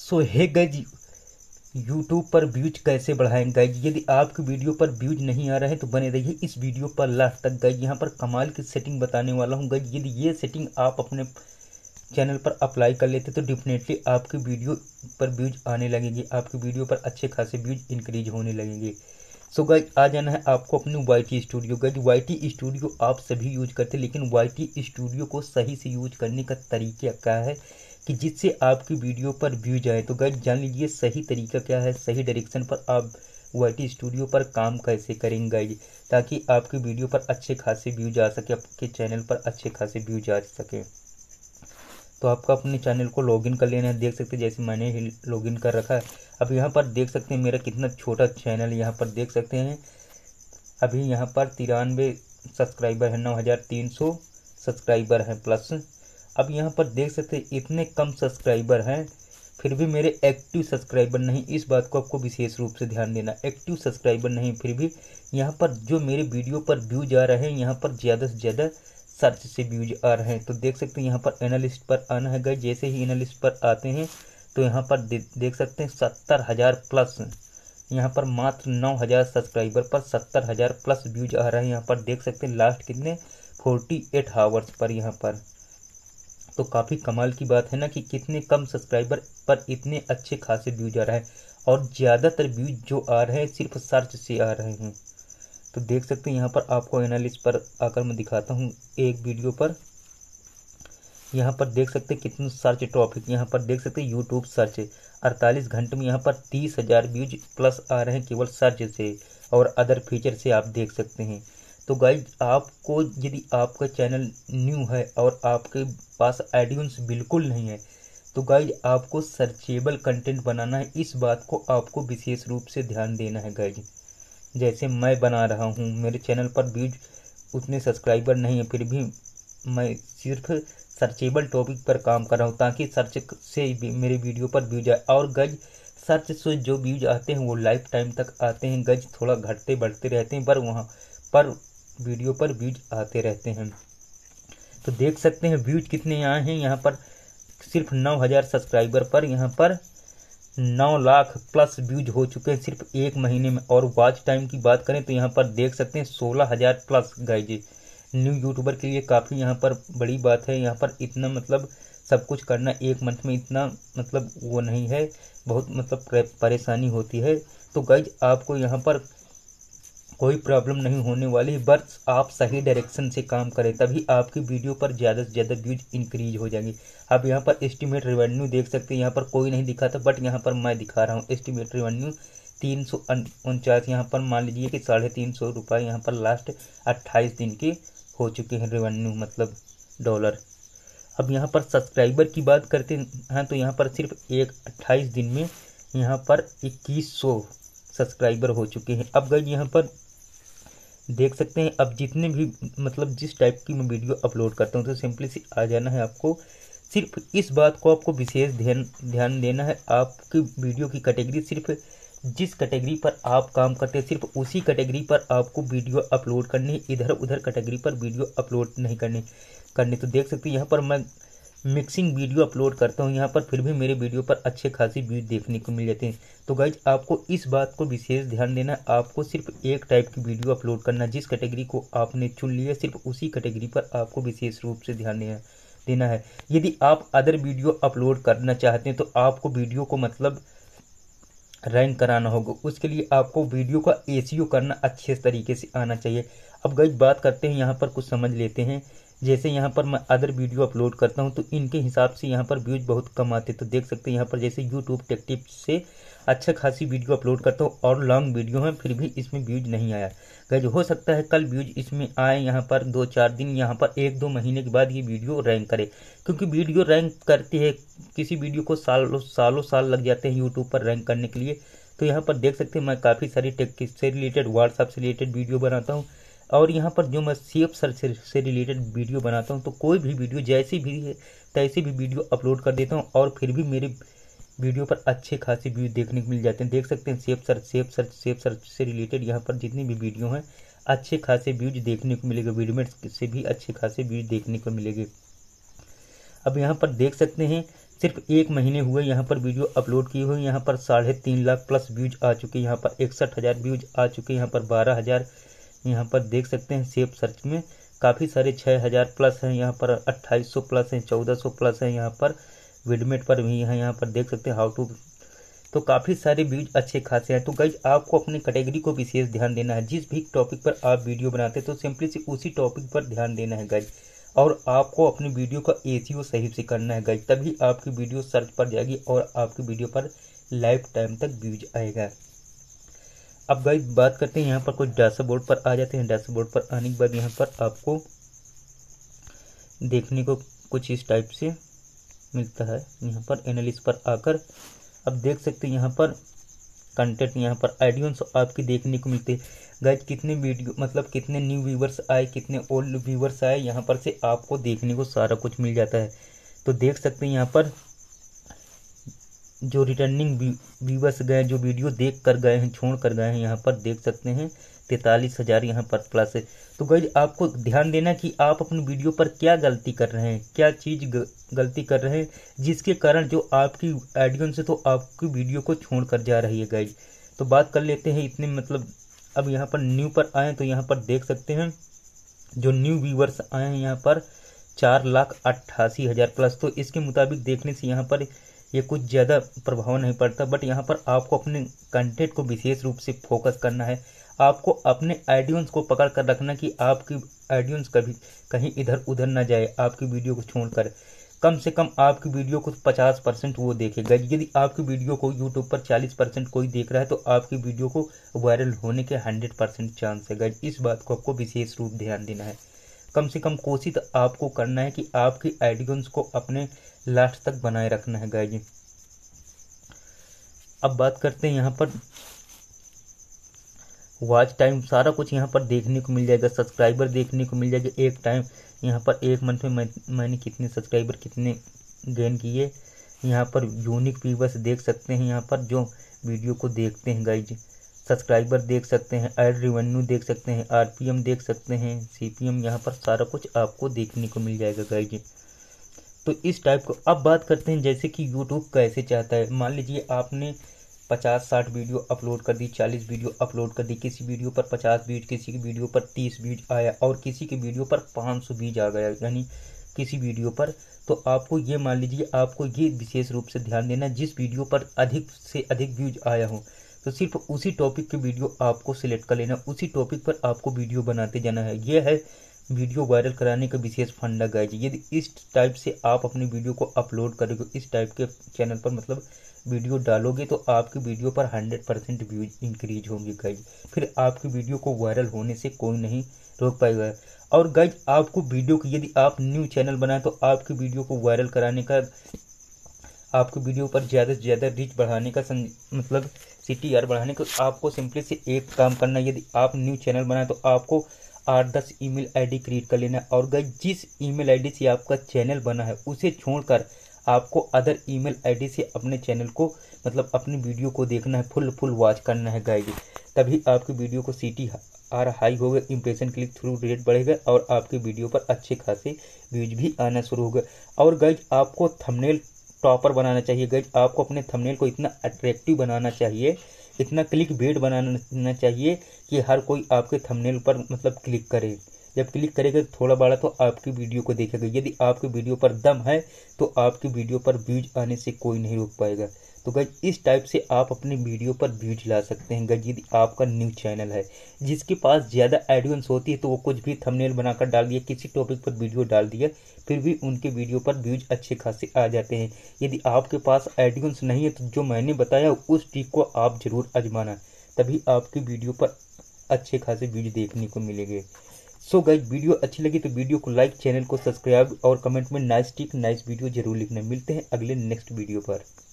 सो hey guys, YouTube पर views कैसे बढ़ाएं गाइज। यदि आपकी वीडियो पर व्यूज नहीं आ रहे हैं तो बने रहिए इस वीडियो पर लास्ट तक गाइज। यहाँ पर कमाल की सेटिंग बताने वाला हूँ गाइज। यदि ये सेटिंग आप अपने चैनल पर अप्लाई कर लेते तो डेफिनेटली आपकी वीडियो पर व्यूज आने लगेंगे, आपकी वीडियो पर अच्छे खासे व्यूज इंक्रीज होने लगेंगे। सो गाइज आ जाना है आपको अपनी YT studio. Guys YT studio आप सभी यूज करते हैं, लेकिन वाईटी स्टूडियो को सही से यूज करने का तरीका क्या है कि जिससे आपकी वीडियो पर व्यूज आए। तो गाइज जान लीजिए सही तरीका क्या है, सही डायरेक्शन पर आप वाईटी स्टूडियो पर काम कैसे करेंगे गाइज, ताकि आपकी वीडियो पर अच्छे खासे व्यूज आ सके, आपके चैनल पर अच्छे खासे व्यूज आ सके। तो आपको अपने चैनल को लॉगिन कर लेना है। देख सकते हैं जैसे मैंने ही लॉगिन कर रखा है। अब यहाँ पर देख सकते हैं मेरा कितना छोटा चैनल, यहाँ पर देख सकते हैं अभी यहाँ पर 93 सब्सक्राइबर है, 9300 सब्सक्राइबर हैं प्लस। अब यहाँ पर देख सकते हैं इतने कम सब्सक्राइबर हैं, फिर भी मेरे एक्टिव सब्सक्राइबर नहीं। इस बात को आपको विशेष रूप से ध्यान देना, एक्टिव सब्सक्राइबर नहीं, फिर भी यहाँ पर जो मेरे वीडियो पर व्यूज आ रहे हैं, यहाँ पर ज़्यादा से ज़्यादा सर्च से व्यूज आ रहे हैं। तो देख सकते हैं यहाँ पर एनालिस्ट पर आना है गाइस। जैसे ही एनालिस्ट पर आते हैं तो यहाँ पर देख सकते हैं 70,000 प्लस, यहाँ पर मात्र 9,000 सब्सक्राइबर पर 70,000 प्लस व्यूज आ रहे हैं। यहाँ पर देख सकते हैं लास्ट कितने 48 आवर्स पर यहाँ पर। तो काफ़ी कमाल की बात है ना कि कितने कम सब्सक्राइबर पर इतने अच्छे खासे व्यूज आ रहे हैं, और ज़्यादातर व्यूज जो आ रहे हैं सिर्फ सर्च से आ रहे हैं। तो देख सकते हैं यहाँ पर आपको एनालिस्ट पर आकर मैं दिखाता हूँ एक वीडियो पर। यहाँ पर देख सकते हैं कितने सर्च टॉपिक, यहाँ पर देख सकते हैं यूट्यूब सर्च 48 घंटे में यहाँ पर 30,000 व्यूज प्लस आ रहे हैं केवल सर्च से, और अदर फीचर से आप देख सकते हैं। तो गाइज आपको यदि आपका चैनल न्यू है और आपके पास ऑडियंस बिल्कुल नहीं है, तो गाइज आपको सर्चेबल कंटेंट बनाना है। इस बात को आपको विशेष रूप से ध्यान देना है गाइज। जैसे मैं बना रहा हूँ, मेरे चैनल पर व्यूज उतने सब्सक्राइबर नहीं है, फिर भी मैं सिर्फ सर्चेबल टॉपिक पर काम कर रहा हूँ ताकि सर्च से मेरे वीडियो पर व्यूज आए। और गज सर्च से जो व्यूज आते हैं वो लाइफ टाइम तक आते हैं गज, थोड़ा घटते बढ़ते रहते हैं, पर वहाँ पर वीडियो पर व्यूज आते रहते हैं। तो देख सकते हैं व्यूज कितने आए हैं। यहाँ पर सिर्फ 9,000 सब्सक्राइबर पर यहाँ पर 9 लाख प्लस व्यूज हो चुके हैं सिर्फ एक महीने में। और वॉच टाइम की बात करें तो यहाँ पर देख सकते हैं 16,000 प्लस गाइज। न्यू यूट्यूबर के लिए काफ़ी यहाँ पर बड़ी बात है। यहाँ पर इतना मतलब सब कुछ करना एक मंथ में इतना मतलब वो नहीं है, बहुत मतलब परेशानी होती है। तो गाइज आपको यहाँ पर कोई प्रॉब्लम नहीं होने वाली, बस आप सही डायरेक्शन से काम करें तभी आपकी वीडियो पर ज़्यादा से ज़्यादा व्यूज इंक्रीज हो जाएंगे। आप यहाँ पर एस्टिमेट रेवेन्यू देख सकते हैं, यहाँ पर कोई नहीं दिखा था बट यहाँ पर मैं दिखा रहा हूँ एस्टिमेट रेवेन्यू 349। यहाँ पर मान लीजिए कि 350 रुपये यहाँ पर लास्ट 28 दिन के हो चुके हैं रेवेन्यू, मतलब डॉलर। अब यहाँ पर सब्सक्राइबर की बात करते हैं तो यहाँ पर सिर्फ 28 दिन में यहाँ पर 2100 सब्सक्राइबर हो चुके हैं। अब गई यहाँ पर देख सकते हैं अब जितने भी मतलब जिस टाइप की मैं वीडियो अपलोड करता हूँ तो सिंपली से आ जाना है आपको। सिर्फ इस बात को आपको विशेष ध्यान देना है, आपकी वीडियो की कैटेगरी सिर्फ जिस कैटेगरी पर आप काम करते हैं सिर्फ उसी कैटेगरी पर आपको वीडियो अपलोड करनी है, इधर उधर कैटेगरी पर वीडियो अपलोड नहीं करनी। तो देख सकते हैं यहाँ पर मैं मिक्सिंग वीडियो अपलोड करता हूँ यहाँ पर, फिर भी मेरे वीडियो पर अच्छे खासी व्यूज देखने को मिल जाते हैं। तो गाइज आपको इस बात को विशेष ध्यान देना है, आपको सिर्फ एक टाइप की वीडियो अपलोड करना, जिस कैटेगरी को आपने चुन लिया सिर्फ उसी कैटेगरी पर आपको विशेष रूप से ध्यान देना है। यदि आप अदर वीडियो अपलोड करना चाहते हैं तो आपको वीडियो को मतलब रैंक कराना होगा, उसके लिए आपको वीडियो का एसीओ करना अच्छे तरीके से आना चाहिए। अब गाइस बात करते हैं यहाँ पर कुछ समझ लेते हैं। जैसे यहाँ पर मैं अदर वीडियो अपलोड करता हूँ तो इनके हिसाब से यहाँ पर व्यूज बहुत कम आते। तो देख सकते हैं यहाँ पर जैसे यूट्यूब टेक टिप्स से अच्छा खासी वीडियो अपलोड करता हूँ और लॉन्ग वीडियो है, फिर भी इसमें व्यूज नहीं आया। गाइस हो सकता है कल व्यूज इसमें आए यहाँ पर 2-4 दिन, यहाँ पर 1-2 महीने के बाद ये वीडियो रैंक करे, क्योंकि वीडियो रैंक करती है किसी वीडियो को सालों साल लग जाते हैं यूट्यूब पर रैंक करने के लिए। तो यहाँ पर देख सकते हैं मैं काफ़ी सारी टेक से रिलेटेड, व्हाट्सएप से रिलेटेड वीडियो बनाता हूँ, और यहाँ पर जो मैं सेफ सर्च से रिलेटेड वीडियो बनाता हूँ, तो कोई भी वीडियो जैसी भी है तैसी भी वीडियो अपलोड कर देता हूँ और फिर भी मेरे वीडियो पर अच्छे खासे व्यूज देखने को मिल जाते हैं। देख सकते हैं सेफ सर्च से रिलेटेड यहाँ पर जितनी भी वीडियो हैं अच्छे खासे व्यूज देखने को मिलेगा, वीडियो में से भी अच्छे खासे व्यूज देखने को मिलेंगे। अब यहाँ पर देख सकते हैं सिर्फ 1 महीने हुए यहाँ पर वीडियो अपलोड किए हुए। यहाँ पर 3.5 लाख प्लस व्यूज आ चुके, यहाँ पर 61,000 व्यूज आ चुके, यहाँ पर 12,000 यहाँ पर देख सकते हैं सेव सर्च में। काफ़ी सारे 6,000 प्लस हैं, यहाँ पर 2800 प्लस हैं, 1400 प्लस हैं। यहाँ पर विडमेट पर भी है, यहाँ पर देख सकते हैं हाउ टू। तो काफ़ी सारे व्यूज अच्छे खासे हैं। तो गाइज आपको अपने कैटेगरी को विशेष ध्यान देना है। जिस भी टॉपिक पर आप वीडियो बनाते हैं तो सिंपली से उसी टॉपिक पर ध्यान देना है गाइज। और आपको अपनी वीडियो का एसीओ सही से करना है गाइज, तभी आपकी वीडियो सर्च पर जाएगी और आपकी वीडियो पर लाइफ टाइम तक व्यूज आएगा। अब गाइज बात करते हैं यहाँ पर कुछ डैशबोर्ड पर आ जाते हैं। डैशबोर्ड पर आने के बाद यहाँ पर आपको देखने को कुछ इस टाइप से मिलता है। यहाँ पर एनालिस्ट पर आकर अब देख सकते हैं यहाँ पर कंटेंट, यहाँ पर ऑडियंस आपकी देखने को मिलते हैं गाइज। कितने वीडियो मतलब कितने न्यू व्यूवर्स आए, कितने ओल्ड व्यूवर्स आए, यहाँ पर से आपको देखने को सारा कुछ मिल जाता है। तो देख सकते हैं यहाँ पर जो रिटर्निंग व्यूवर्स गए, जो वीडियो देख कर गए हैं, छोड़ कर गए हैं, यहाँ पर देख सकते हैं 43,000 यहाँ पर प्लस है। तो गाइज आपको ध्यान देना कि आप अपनी वीडियो पर क्या गलती कर रहे हैं, क्या चीज़ गलती कर रहे हैं जिसके कारण जो आपकी ऑडियंस है तो आपकी वीडियो को छोड़ कर जा रही है गाइज। तो बात कर लेते हैं इतने मतलब अब यहाँ पर न्यू पर आए तो यहाँ पर देख सकते हैं जो न्यू व्यूवर्स आए हैं यहाँ पर 4,88,000 प्लस। तो इसके मुताबिक देखने से यहाँ पर ये कुछ ज़्यादा प्रभाव नहीं पड़ता, बट यहाँ पर आपको अपने कंटेंट को विशेष रूप से फोकस करना है। आपको अपने ऑडियंस को पकड़ कर रखना कि आपकी ऑडियंस कभी कहीं इधर उधर ना जाए आपकी वीडियो को छोड़कर। कम से कम आपकी वीडियो को 50% वो देखेगा। यदि आपकी वीडियो को यूट्यूब पर 40% कोई देख रहा है तो आपकी वीडियो को वायरल होने के 100% चांस है गाइज। इस बात को आपको विशेष रूप ध्यान देना है। कम से कम कोशिश आपको करना है कि आपकी ऑडियंस को अपने लास्ट तक बनाए रखना है गाइज। अब बात करते हैं यहाँ पर वॉच टाइम, सारा कुछ यहाँ पर देखने को मिल जाएगा। सब्सक्राइबर देखने को मिल जाएगा एक टाइम, यहाँ पर 1 मंथ में मैंने कितने सब्सक्राइबर कितने गेन किए। यहाँ पर यूनिक व्यूवर्स देख सकते हैं, यहाँ पर जो वीडियो को देखते हैं गाइज, सब्सक्राइबर देख सकते हैं, एड रेवेन्यू देख सकते हैं, आरपीएम देख सकते हैं, सीपीएम, यहाँ पर सारा कुछ आपको देखने को मिल जाएगा गाइज। तो इस टाइप को अब बात करते हैं जैसे कि यूट्यूब कैसे चाहता है। मान लीजिए आपने 50-60 वीडियो अपलोड कर दी, 40 वीडियो अपलोड कर दी, किसी वीडियो पर 50 व्यूज, किसी की वीडियो पर 30 व्यूज आया और किसी की वीडियो पर 500 व्यूज आ गया, यानी किसी वीडियो पर। तो आपको ये मान लीजिए आपको ये विशेष रूप से ध्यान देना, जिस वीडियो पर अधिक से अधिक व्यूज आया हो तो सिर्फ उसी टॉपिक की वीडियो आपको सिलेक्ट कर लेना, उसी टॉपिक पर आपको वीडियो बनाते जाना है। यह है वीडियो वायरल कराने का विशेष फंडा गाइज। यदि इस टाइप से आप अपनी वीडियो को अपलोड करोगे, इस टाइप के चैनल पर मतलब वीडियो डालोगे तो आपकी वीडियो पर 100% व्यूज इंक्रीज होंगे गाइज। फिर आपकी वीडियो को वायरल होने से कोई नहीं रोक पाएगा। और गाइज आपको वीडियो की यदि आप न्यू चैनल बनाए तो आपकी वीडियो को वायरल कराने का, आपकी वीडियो पर ज़्यादा से ज़्यादा रीच बढ़ाने का मतलब CTR बढ़ाने का आपको सिंपली से एक काम करना है। यदि आप न्यू चैनल बनाए तो आपको 8-10 ईमेल आईडी क्रिएट कर लेना है। और गाइज जिस ईमेल आईडी से आपका चैनल बना है उसे छोड़कर आपको अदर ईमेल आईडी से अपने चैनल को मतलब अपनी वीडियो को देखना है, फुल वॉच करना है गाइज। तभी आपकी वीडियो को CTR हाई होगा, इंप्रेशन क्लिक थ्रू रेट बढ़ेगा और आपकी वीडियो पर अच्छे खासे व्यूज भी आना शुरू होगा। और गाइज आपको थंबनेल टॉपर बनाना चाहिए गाइज। आपको अपने थंबनेल को इतना अट्रैक्टिव बनाना चाहिए, इतना क्लिक बेट बनाना चाहिए कि हर कोई आपके थंबनेल पर मतलब क्लिक करे। जब क्लिक करेगा तो थोड़ा बड़ा तो आपकी वीडियो को देखेगा। यदि आपकी वीडियो पर दम है तो आपकी वीडियो पर व्यूज आने से कोई नहीं रोक पाएगा। तो गाइज इस टाइप से आप अपनी वीडियो पर व्यूज ला सकते हैं गाइज। यदि आपका न्यू चैनल है, जिसके पास ज़्यादा ऑडियंस होती है तो वो कुछ भी थंबनेल बनाकर डाल दिया, किसी टॉपिक पर वीडियो डाल दिया, फिर भी उनके वीडियो पर व्यूज अच्छे खासे आ जाते हैं। यदि आपके पास ऑडियंस नहीं है तो जो मैंने बताया उस ट्रिक को आप जरूर आजमाना, तभी आपकी वीडियो पर अच्छे खासे व्यूज देखने को मिलेंगे। सो गाइज वीडियो अच्छी लगी तो वीडियो को लाइक, चैनल को सब्सक्राइब और कमेंट में नाइस टिक नाइस वीडियो जरूर लिखना। मिलते हैं अगले नेक्स्ट वीडियो पर।